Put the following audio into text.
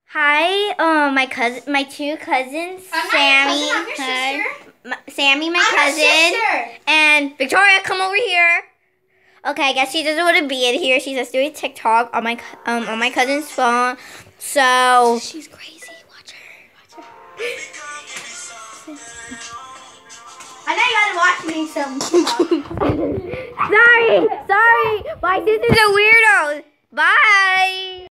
Hi, my two cousins, Sammy, Sammy, my cousin, and Victoria. Come over here. Okay, I guess she doesn't want to be in here. She's just doing TikTok on my cousin's phone. So she's crazy. Watch her. I know you gotta watch me some. Sorry. My sisters are weirdos. Bye.